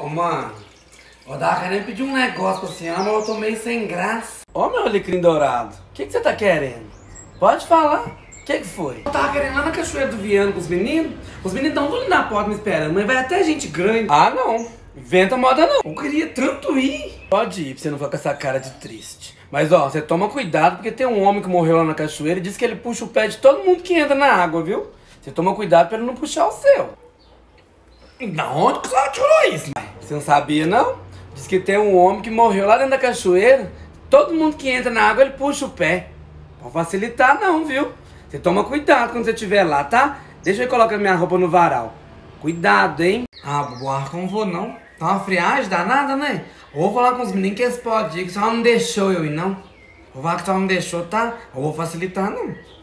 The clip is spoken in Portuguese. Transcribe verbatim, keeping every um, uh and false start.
Ô, mano, eu tava querendo pedir um negócio pra senhora, mas eu tô meio sem graça. Ô, meu alecrim dourado, o que que você tá querendo? Pode falar. O que que foi? Eu tava querendo ir lá na Cachoeira do Viano com os meninos. Os meninos estão tudo na porta me esperando, mas vai até gente grande. Ah, não. Inventa moda não. Eu queria tanto ir. Pode ir, pra você não ficar com essa cara de triste. Mas, ó, você toma cuidado, porque tem um homem que morreu lá na cachoeira e diz que ele puxa o pé de todo mundo que entra na água, viu? Você toma cuidado pra ele não puxar o seu. Da onde que você tirou isso, mãe? Você não sabia, não? Diz que tem um homem que morreu lá dentro da cachoeira. Todo mundo que entra na água, ele puxa o pé. Pra facilitar, não, viu? Você toma cuidado quando você estiver lá, tá? Deixa eu colocar minha roupa no varal. Cuidado, hein? Ah, Buarca, não vou, não. Tá uma friagem danada, né? Eu vou falar com os meninos que eles podem ir, que só não deixou eu ir, não. Vou falar que só não deixou, tá? Eu vou facilitar, não.